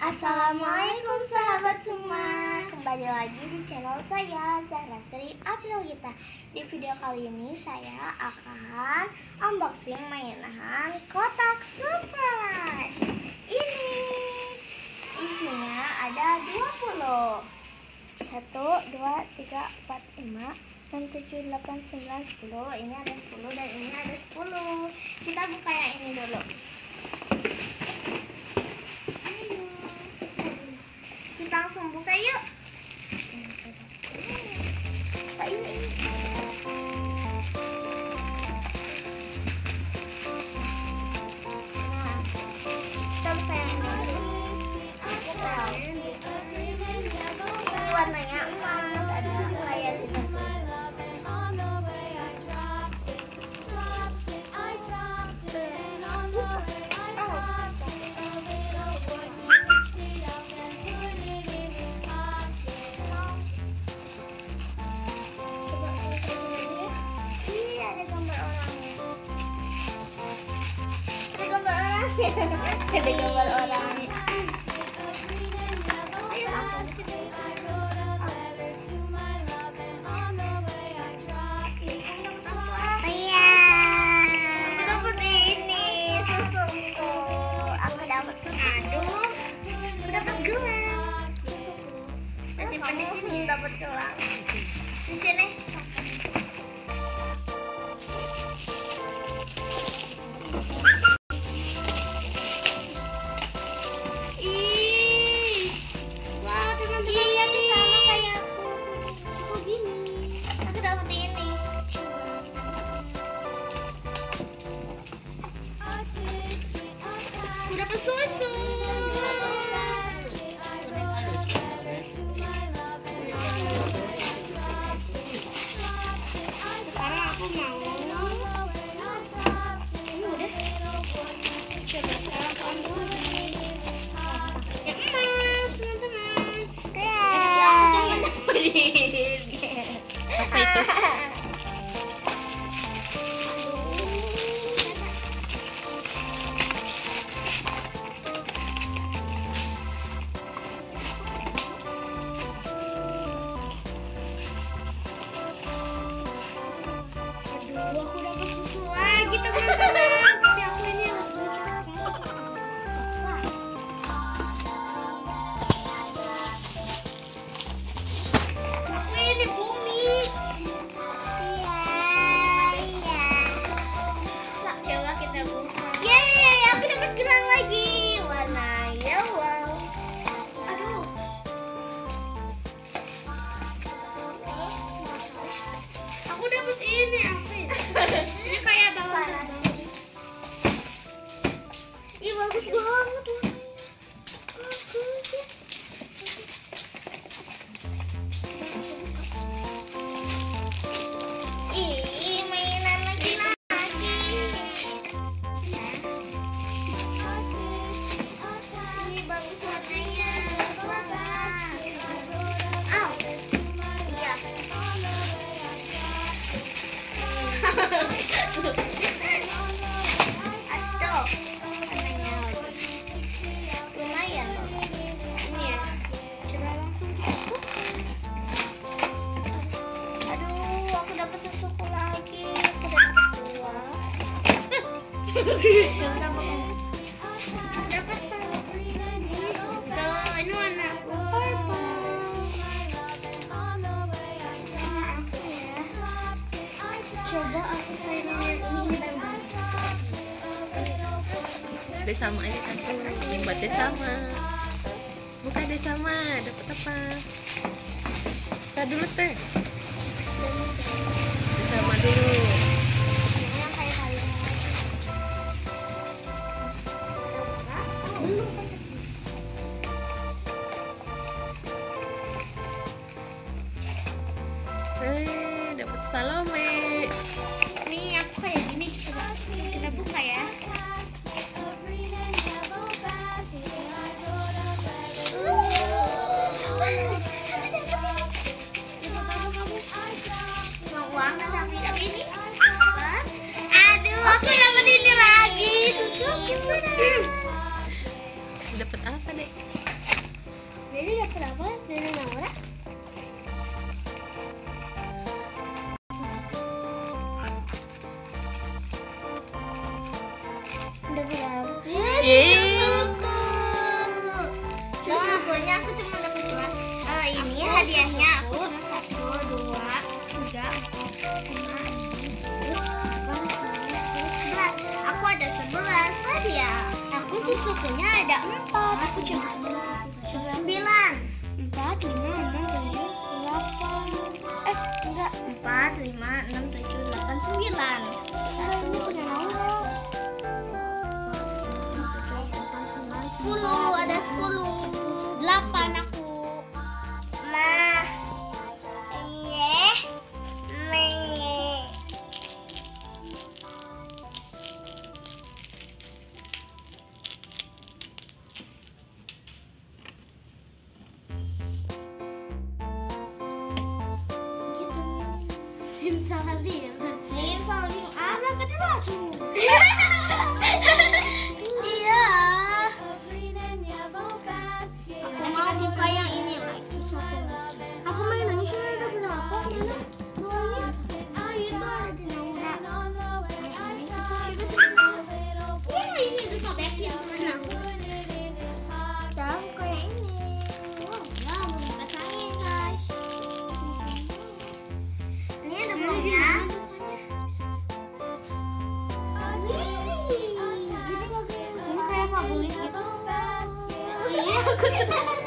Assalamualaikum sahabat semua. Kembali lagi di channel saya, Zahra Sri Aprilita. Di video kali ini saya akan unboxing mainan kotak surprise. Ini isinya ada 20. 1, 2, 3, 4, 5, 6, 7, 8, 9, 10. Ini ada 10 dan ini ada 10. Kita buka yang ini dulu. Kita langsung buka yuk. Pak, ini. Nah, kita buka yang ini. Ini warnanya emas, ada layar di situ. Ada gambar orang. Ayo langsung. Iya. Aku dapat ini susuku. Aku dapat aduh. Aku dapat gelang. Susuku. Nanti di sini dapat gelang. Di sini. Dapat susu. Sekarang aku mau. Ini udah. Coba sekarang ambil. Yang emas, teman-teman. Apa itu? Aku dapat susu lagi, teman-teman. Tapi aku ini harus aku ini bumi. Iya. Coba kita buka. Yeay, aku dapat gelang lagi. Warna yellow. Aduh. Aku dapat ini apa ya? Ini kayak balon. Ih, bagus banget warnanya. Bagus ya. Ih, mainan lagi. Ini bagus warnanya. Au. Iya. Aduh, warnanya lumayan loh. Ini ya, coba langsung dibuka. Aduh, aku dapat susuku lagi. Aku dapat 2. Dapat tuh, ini warna purple. Coba aku mainan ini dan Deh sama aja kan, yang buat deh sama. Buka deh sama, dapat apa? Kita dulu teh. Deh sama dulu. yang kayak kalian. Dapat Salome. Nih aku kayak gini. Coba kita buka ya. Mau banget tapi ini apa? Aduh, aku dapat ini lagi. Susu kita. Dapat apa deh? Jadi dapat apa dari Naura? Udah berapa? Susuku. Susukunya aku cuma dapat 2. Ini hadiahnya aku cuma 1, 2, 3, 4, 5, 6, 7, 8, 9, 10, 11. Aku ada 11 hadiah. Aku susukunya ada 4. Aku cuma 9. 4, 5, 6, 7, 8. Enggak. 4, 5, 6, 7, 8, 9. Ini punya Naura. 10, ada 10. 8 aku. Mah. Simsalabim. Simsalabim. Abrakadabra. Iya. Aku mau suka yang ini lah. Itu satu. Aku mainannya sih ada berapa? Mana? Duanya. Itu ada di Naura. Ini itu sobekin temen aku. Dan kayak ini. Oh, ya mau dipasangin guys. Ini ada bloknya. Ini kayak favorit gitu. Iya, aku